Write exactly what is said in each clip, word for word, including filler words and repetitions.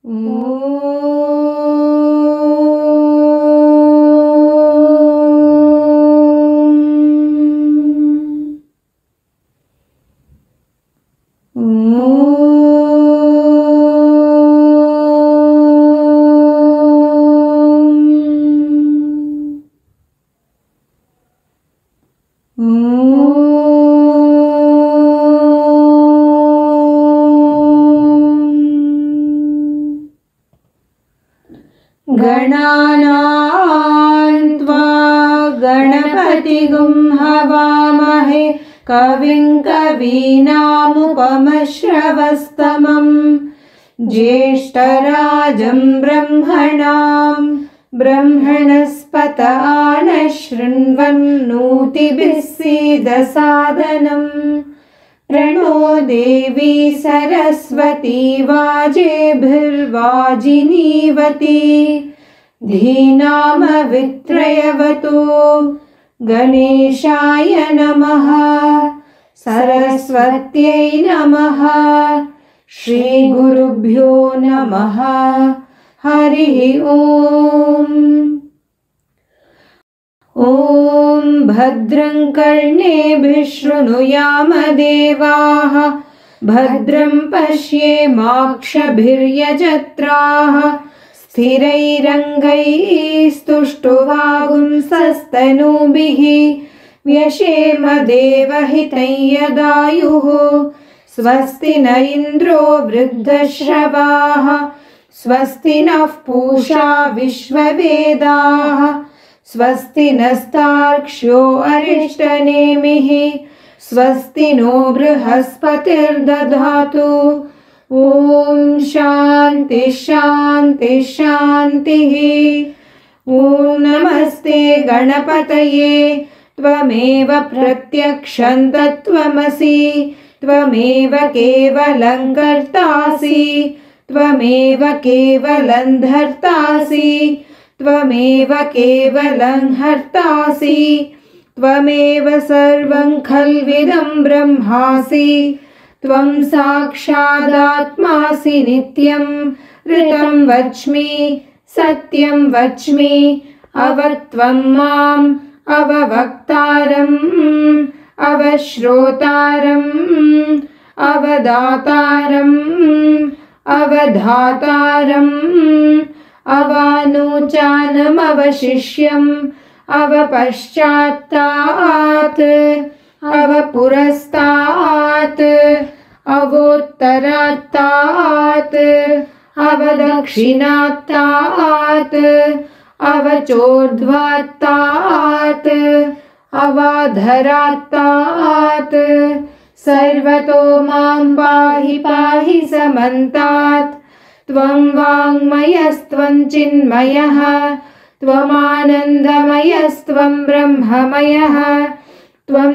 गणानां त्वा गणपतिगुं हवामहे कविं कवीनामुपमश्रवस्तमं ज्येष्ठराजं ब्रह्मणां ब्रह्मणस्पत नः शृण्वन्नोतिभिः सीदसादनम् प्रणो देवी सरस्वती वाजेभिर्वाजिनीवती धीनामवित्रयवतो गणेशाय नमः सरस्वत्यै नमः श्रीगुरुभ्यो नमः हरिः ॐ ॐ भद्रं कर्णेभिः शृणुयाम देवाः भद्रं पश्येमाक्षभिर्यजत्राः स्थिरैरङ्गैस्तुष्टुवागुंसस्तनूभिः व्यशेम देवहितं यदायुः स्वस्ति न इन्द्रो वृद्धश्रवाः स्वस्ति नः पूषा विश्ववेदाः स्वस्ति नस्तार्क्ष्यो अरिष्टनेमिः स्वस्ति नो बृहस्पतिर्दधातु ॐ शान्ति शान्ति शान्तिः ॐ नमस्ते गणपतये त्वमेव प्रत्यक्षं तत्त्वमसि त्वमेव केवलं कर्तासि त्वमेव केवलं धर्तासि त्वमेव केवलं हर्तासि त्वमेव सर्वं खल्विदं ब्रह्मासि त्वं साक्षादात्मासि नित्यं ऋतं वच्मि सत्यं वच्मि अवत्वं माम् अववक्तारम् अवश्रोतारम् अवदातारम् अवधातारम् अवानुचानमवशिष्यम् अवपश्चात्तात् अवपुरस्तात् अवोत्तरात्तात् अवदक्षिणात्तात् अवचोर्ध्वात्तात् अवाधरात्तात् सर्वतो मां पाहि पाहि समन्तात् त्वं वाङ्मयस्त्वं चिन्मयः त्वमानन्दमयस्त्वं ब्रह्ममयः त्वं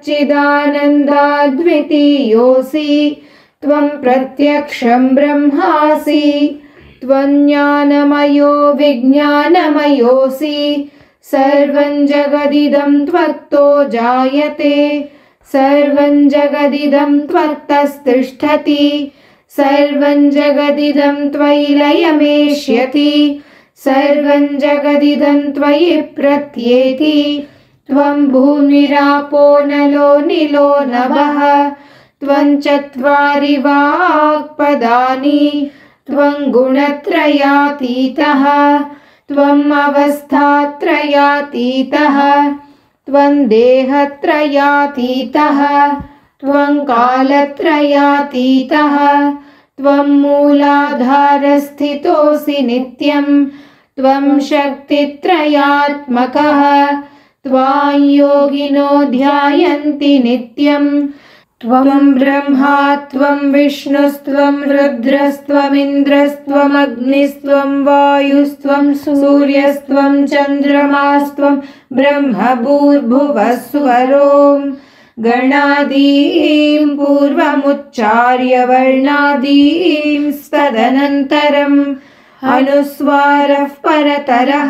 सच्चिदानन्दाद्वितीयोऽसि त्वं प्रत्यक्षं ब्रह्मासि त्वं ज्ञानमयो विज्ञानमयोऽसि सर्वं जगदिदं त्वत्तो जायते सर्वं जगदिदं त्वत्तस्तिष्ठति सर्वं जगदिदं त्वयि लयमेष्यति सर्वं जगदिदं त्वयि प्रत्येति त्वं भूमिरापो नलो निलो नभः त्वं चत्वारि वाक्पदानि त्वं गुणत्रयातीतः त्वम् अवस्थात्रयातीतः त्वं देहत्रयातीतः त्वं कालत्रयातीतः त्वं मूलाधारस्थितोऽसि नित्यं त्वं शक्तित्रयात्मकः त्वां योगिनो ध्यायन्ति नित्यं त्वं ब्रह्मा त्वं विष्णुस्त्वं रुद्रस्त्वमिन्द्रस्त्वमग्निस्त्वं वायुस्त्वं सूर्यस्त्वं चन्द्रमास्त्वं ब्रह्म भूर्भुवस्वरों गणादीं पूर्वमुच्चार्य वर्णादीं तदनन्तरम् अनुस्वारः परतरः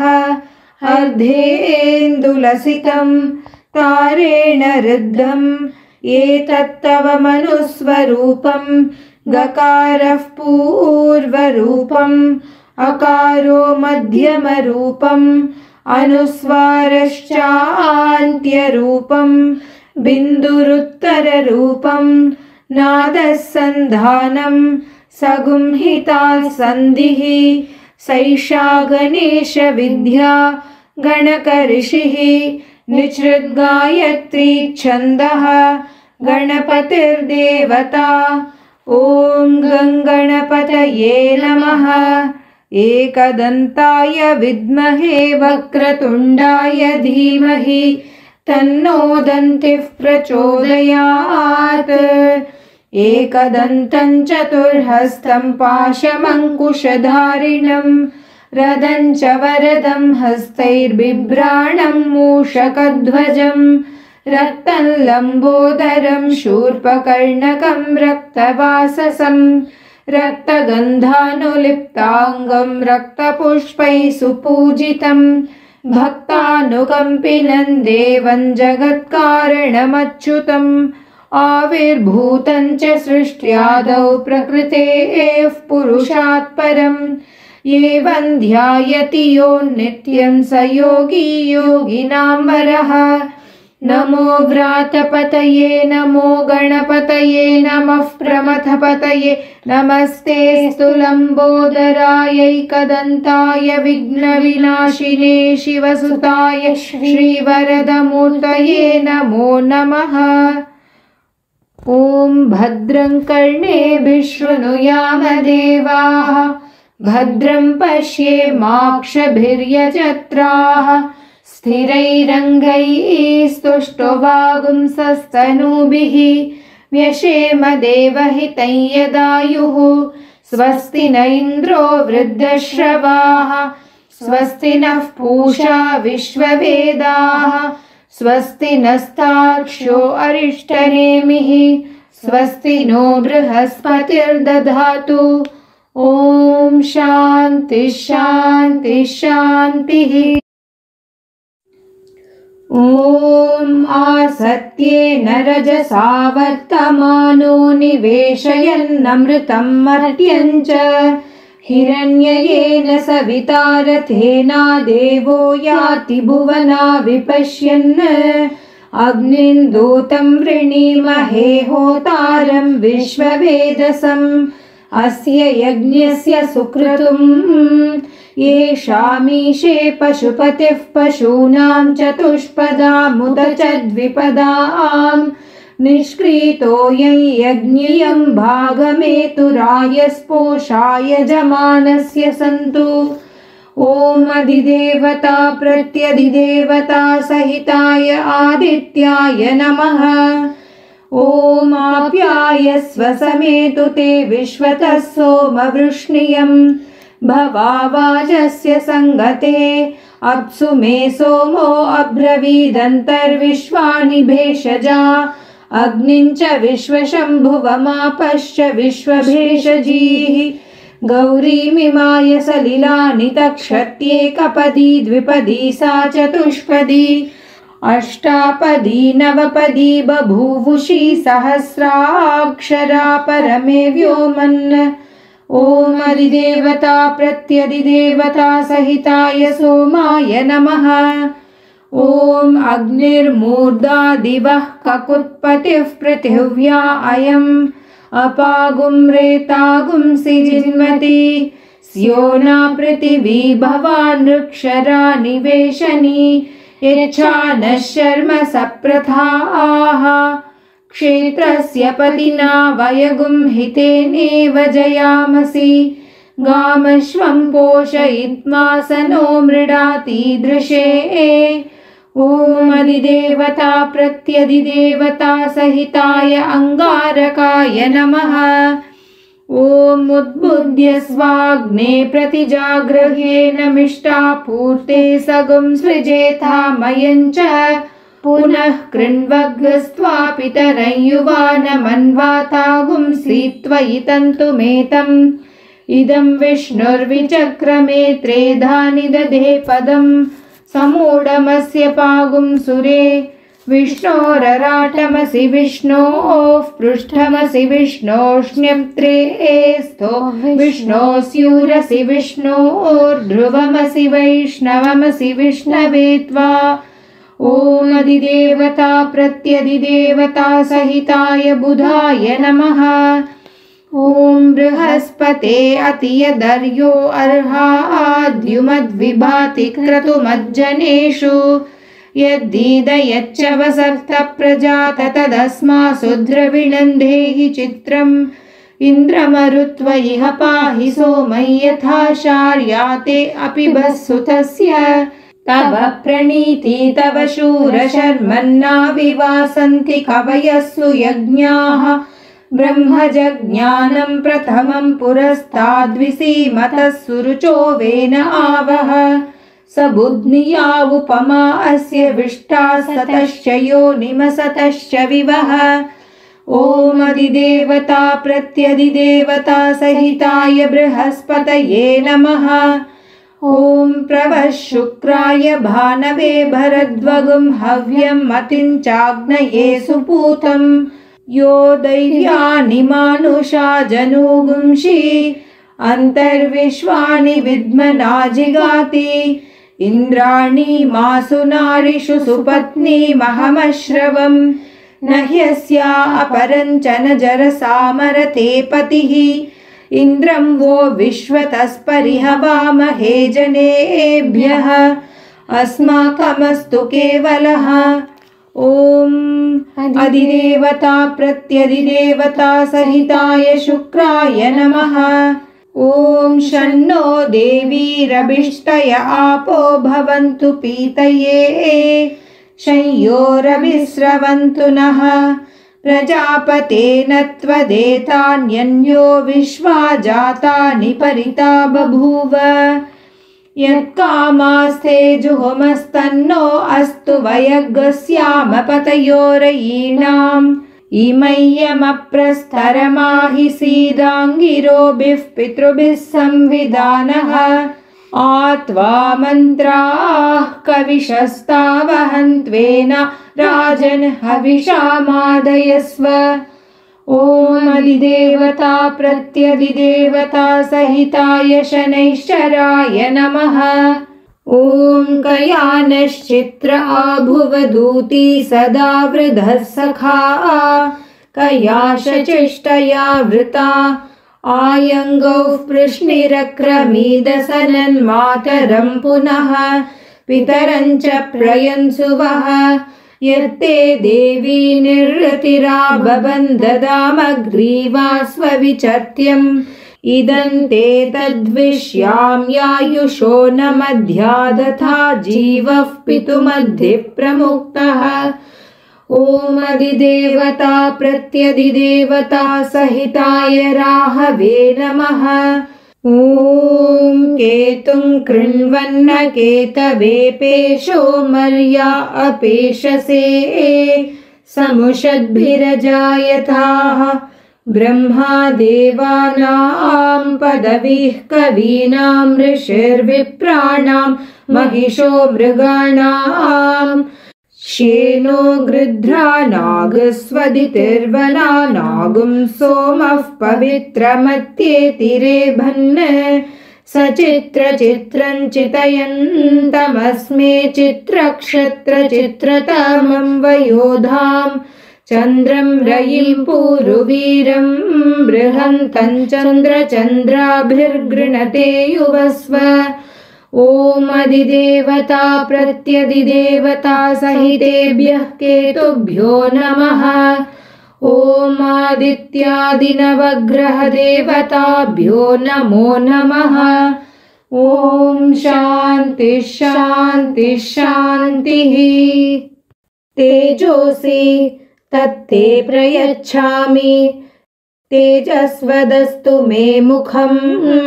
अर्धेन्दुलसितं तारेण रुद्धम् एतत्तव मनुस्वरूपं गकारः पूर्वरूपम् अकारो मध्यमरूपम् अनुस्वारश्चान्त्यरूपम् बिन्दुरुत्तररूपम् नादः सन्धानम् सगुंहिता सन्धिः सैषा गणेशविद्या गणकऋषिः निसृद्गायत्री छन्दः गणपतिर्देवता। ॐ गङ्गणपतये नमः। एकदन्ताय विद्महे वक्रतुण्डाय धीमहि तन्नो दन्तिः प्रचोदयात्। एकदन्तं चतुर्हस्तं पाशमङ्कुशधारिणं रदं च वरदं हस्तैर्बिभ्राणं मूषकध्वजं रक्तं लम्बोदरं शूर्पकर्णकं रक्तवाससं रक्तगन्धानुलिप्ताङ्गं रक्तपुष्पैः सुपूजितं भक्तानुकम्पिनं देवं जगत्कारणमच्युतम् आविर्भूतं च सृष्ट्यादौ प्रकृतेः पुरुषात् परम् एवं ध्यायति यो नित्यं स योगी योगिनां वरः। नमो व्रातपतये नमो गणपतये नमः प्रमथपतये नमस्तेऽस्तु लम्बोदरायैकदन्ताय विघ्नविनाशिने शिवसुताय श्रीवरदमूर्तये नमो नमः। ॐ भद्रं कर्णेभिः शृणुयाम देवाः भद्रं पश्येमाक्षभिर्यजत्राः स्थिरैरङ्गैः स्तुष्टुवागुंसस्तनूभिः व्यशेम देवहितं यदायुः। स्वस्ति न इन्द्रो वृद्धश्रवाः स्वस्ति नः पूषा विश्ववेदाः स्वस्ति नस्तार्क्ष्यो अरिष्टनेमिः स्वस्ति नो बृहस्पतिर्दधातु। ॐ शान्ति शान्ति शान्तिः। ॐ आसत्येन रजसा वर्तमानो निवेशयन्नमृतं मर्त्यं च हिरण्ययेन सविता रथेना देवो याति भुवना विपश्यन् अग्निं दूतं वृणीमहे होतारं विश्ववेदसम् अस्य यज्ञस्य सुक्रतुम् येषामीशे पशुपतिः पशूनां चतुष्पदामुत च द्विपदाम् निष्क्रीतोऽयं यज्ञियं भागमेतुरायस्पोषाय जमानस्य सन्तु। ॐ अधिदेवता प्रत्यधिदेवता सहिताय आदित्याय नमः। ॐ आप्यायस्व समेतु ते विश्वतः सोमवृष्णियं भवावाजस्य संगते अप्सु मे सोमो अब्रवीदन्तर्विश्वानि भेषजा अग्निं च विश्वशम्भुवमापश्च विश्वभेषजीः गौरीमिमाय सलिलानि तक्षत्येकपदी द्विपदी सा चतुष्पदी अष्टापदी नवपदी बभूवुषी सहस्राक्षरा परमे व्योमन्। ॐ अधिदेवता प्रत्यधिदेवता सहिताय सोमाय नमः। ॐ अग्निर्मूर्धा दिवः ककुत्पतिः पृथिव्या अयम् अपागुं रेतागुंसि जिन्वति स्योना पृथिवी भवानृक्षरा निवेशनी यच्छा नः शर्म सप्रथाः क्षेत्रस्य पतिना वयगुं हितेनेव जयामसि गामश्वं पोषयित्वा स नो मृडातीदृशे। ॐ अधिदेवता प्रत्यधिदेवता सहिताय अंगारकाय नमः। ॐ उद्बुद्ध्य स्वाग्ने प्रतिजागृह्येन मिष्टापूर्ते सगुं सृजेथामयं च पुनः कृण्वग्स्त्वा पितरं युवानमन्वातागुं सीत्वयि तन्तुमेतम् इदं विष्णुर्विचक्रमे त्रेधानि दधे पदम् समूढमस्य पागुं सुरे विष्णोरराटमसि विष्णोः पृष्ठमसि विष्णोष्ण्यप्त्रे स्थो विष्णोस्यूरसि विष्णोर्ध्रुवमसि वैष्णवमसि विष्णवे त्वा। ॐ अधिदेवता प्रत्यधिदेवता सहिताय बुधाय नमः। ॐ बृहस्पते अतियदर्यो अर्हाद्युमद्विभाति क्रतुमज्जनेषु यद्दीदयच्च वसर्त प्रजात तदस्मासु द्रविणन्धेहि चित्रम् इन्द्रमरुत्व इह पाहि सोमं यथा शार्याते अपि बस्सुतस्य तव प्रणीति तव शूरशर्मन्नाविवासन्ति कवयस्सु यज्ञाः ब्रह्मजज्ञानं प्रथमं पुरस्ताद्विसीमतः सुरुचो वेन आवह स बुध्निया उपमा अस्य विष्टा सतश्च योनिमसतश्च विवह। ॐ अधिदेवता प्रत्यधिदेवता सहिताय बृहस्पतये नमः। ॐ प्रवः शुक्राय भानवे भरद्वगुं हव्यं मतिं चाग्नये सुपूतं यो दैव्यानि मानुषा जनूगुंषि अन्तर्विश्वानि विद्मनाजिगाति इन्द्राणि मासु नारिषु सुपत्नीमहमश्रवम् न ह्यस्या अपरञ्चन जरसामरते पतिः इन्द्रं वो विश्वतस्परिहवामहे जनेभ्यः अस्माकमस्तु केवलः। ॐ अधिदेवता प्रत्यधिदेवता सहिताय शुक्राय नमः। ॐ शन्नो देवीरभिष्टय आपो भवन्तु पीतये शंयोरभिस्रवन्तु नः प्रजापतेन त्वदेतान्यन्यो विश्वा जातानि परिता बभूव यत्कामास्ते जुहुमस्तन्नो अस्तु वयग्स्याम पतयोरयीणाम् इमय्यमप्रस्तरमाहि सीदाङ्गिरोभिः पितृभिः संविधानः आत्वा मन्त्राः कविशस्तावहन्त्वेन राजन् हविषामादयस्व। ॐ अधिदेवता प्रत्यधिदेवता सहिताय शनैश्चराय नमः। ॐ कयानश्चित्र आभुवदूती सदा वृधः सखा कयाशचिष्टया वृता आयङ्गौः पृश्निरक्रमीदसनन्मातरं पुनः पितरं च प्रयन्सुवः यत्ते देवी निर्रतिरा बबन्धदामग्रीवा स्वविचर्त्यम् इदं ते तद्विश्याम्यायुषो न मध्यादथा जीवः पितुमध्ये प्रमुक्तः। ॐ अधिदेवता प्रत्यधिदेवता सहिताय राहवे नमः। ॐ केतुं कृण्वन्न केतवे पेशो मर्या अपेशसे समुषद्भिरजायथाः ब्रह्मा देवानां पदवीः कवीनां ऋषिर्विप्राणां महिषो मृगाणां श्येनो गृध्रा नागस्वदितिर्वना नागुं सोमः पवित्रमत्येतिरेभन् सचित्रचित्रं चितयन्तमस्मे चित्रक्षत्रचित्रतमं वयोधाम् चन्द्रं रयिं पूरुवीरं बृहन्तं चन्द्रचन्द्राभिर्गृणते युवस्व। ॐ अधिदेवता प्रत्यधिदेवता सहितेभ्यः केतुभ्यो नमः। ॐ आदित्यादिनवग्रहदेवताभ्यो नमो नमः। ॐ शान्ति शान्ति शान्तिः। तेजोसि तत्ते प्रयच्छामि तेजस्वदस्तु मे मुखम्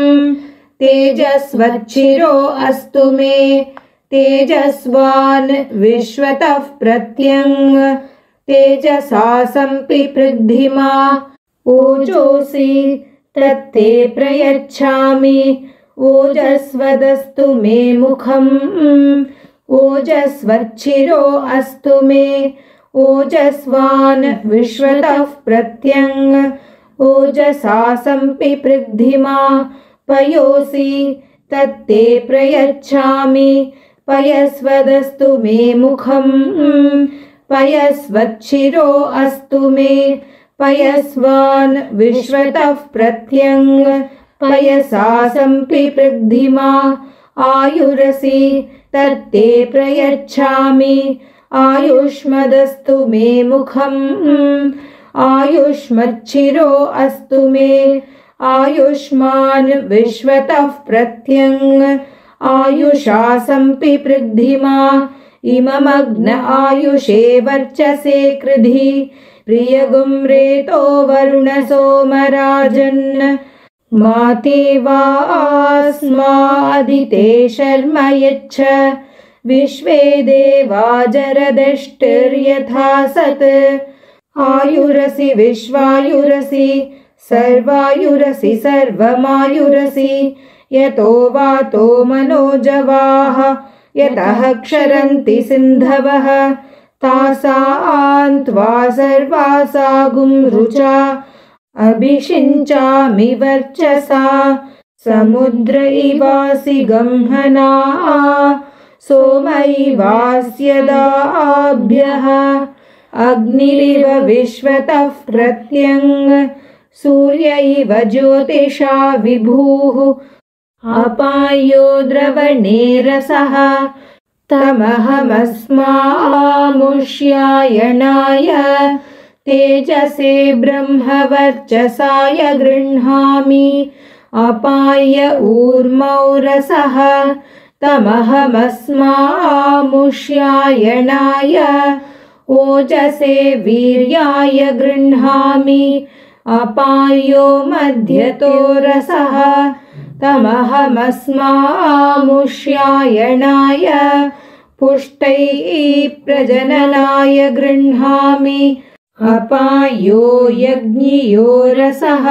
तेजस्वच्छिरो अस्तु मे तेजस्वान् विश्वतः प्रत्यङ् तेजसा सम्पिपृद्धि मा। ओजोसि तत्ते प्रयच्छामि ओजस्वदस्तु मे मुखम् ओजस्वच्छिरो अस्तु मे ओजस्वान् विश्वतः प्रत्यङ् ओजसा सम्पिपृग्धिमा पयोसि तत्ते प्रयच्छामि पयस्वदस्तु मे मुखम् पयस्वच्छिरो अस्तु मे पयस्वान् विश्वतः प्रत्यङ् पयसा सम्पिपृग्धिमा आयुरसि तत्ते प्रयच्छामि आयुष्मदस्तु मे मुखम् आयुष्मच्छिरो अस्तु मे आयुष्मान् विश्वतः प्रत्यङ् आयुषा सम्पिपृग्धिमा इममग्न आयुषे वर्चसे कृधि प्रियगुम्रेतो वरुणसोमराजन् माते वास्मादिते शर्म यच्छ विश्वे देवा जरदष्टिर्यथा सत् आयुरसि विश्वायुरसि सर्वायुरसि सर्वमायुरसि यतो वातो मनोजवाः यतः क्षरन्ति सिन्धवः तासान्त्वा सर्वासा गुंरुचा अभिषिञ्चामि वर्चसा समुद्र इवासि गंहना सोम इवास्यदाभ्यः अग्निरिव विश्वतः प्रत्यङ् सूर्य इव ज्योतिषा विभुः अपायो द्रवणे रसः तमहमस्मामुष्यायणाय तेजसे ब्रह्मवर्चसाय गृह्णामि अपाय ऊर्मौ रसः तमहमस्मामुष्यायणाय ओजसे वीर्याय गृह्णामि अपायो मध्यतो रसः तमहमस्मामुष्यायणाय पुष्टैः प्रजननाय गृह्णामि अपायो यज्ञियो रसः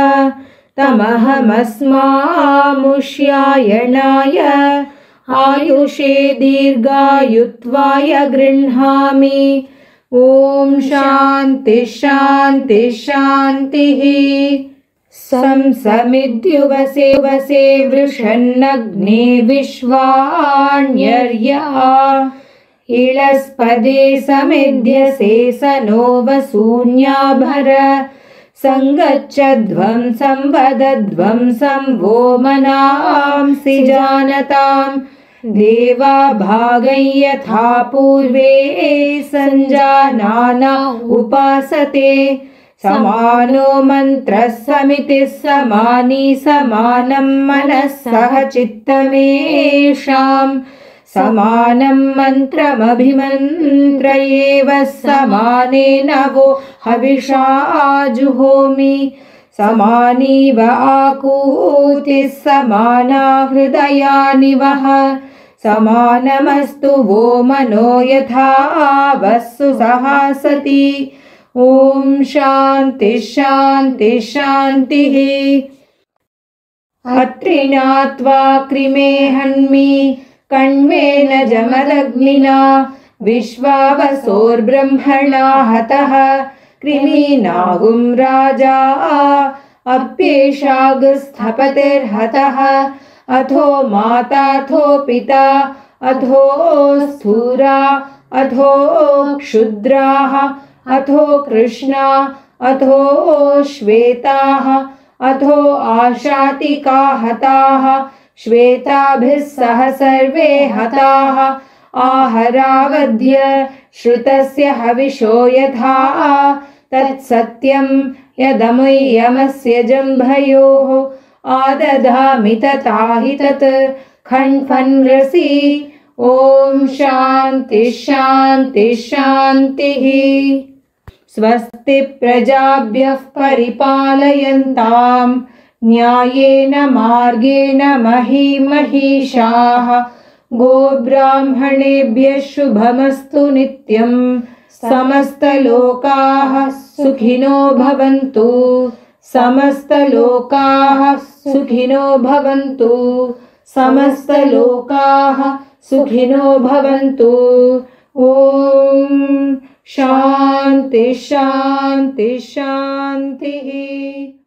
तमहमस्मामुष्यायणाय आयुषे दीर्घायुत्वाय गृह्णामि ॐ शान्ति शान्ति शान्तिः सं समिद्युवसे वसे वृषन्नग्ने विश्वाण्यर्या इळस्पदे समिध्यसे स नो वसून्याभर संगच्छध्वं संवदध्वं संवो मनांसि जानताम् देवा भागं यथा पूर्वे सञ्जानाना उपासते समानो मन्त्रः समितिः समानी समानं मनः सह चित्तमेषाम् समानं मन्त्रमभिमन्त्र एव समानेन वो हविषा जुहोमि समानीव आकूतिः समाना हृदयानि वः समानमस्तु वो मनो यथा वस्सु सहासति ॐ शान्ति शान्ति शान्तिः अत्रिणात्वा कृमे हन्मि कण्वेन जमदग्निना विश्वावसोर्ब्रह्मणा हतः कृमीनागुं राजा अप्येषागस्थपतिर्हतः अथो माताथो पिता अथो स्थूरा अथो क्षुद्राः अथो कृष्णा अथो श्वेताः अथो आशातिका हताः श्वेताभिः सह सर्वे हताः आहरावद्य श्रुतस्य हविषो यथा तत्सत्यं यदमुयमस्य जम्भयोः आदधामि तथा हि तत् खण्फन्रसि ॐ शान्ति शान्ति शान्तिः स्वस्ति प्रजाभ्यः परिपालयन्ताम् न्यायेन मार्गेण महीमहीषाः गोब्राह्मणेभ्यः शुभमस्तु नित्यं समस्तलोकाः सुखिनो भवन्तु समस्तलोकाः सुखिनो भवन्तु समस्तलोकाः सुखिनो भवन्तु ॐ शान्ति। शांति शांति शांति।